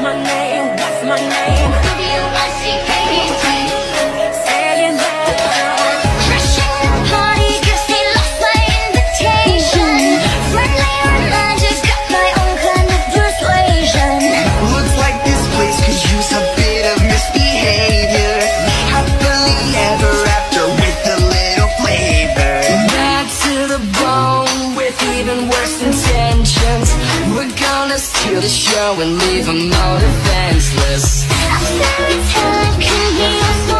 my name? What's my name? Saying that Crashing the party 'cause he lost my invitation. Friendly romantic, got my own kind of persuasion. Looks like this place could use a bit of misbehavior. Happily ever after with a little flavor. bad to the bone with even worse intentions. We're gonna steal the show and leave them all defenseless. A fairy tale can be so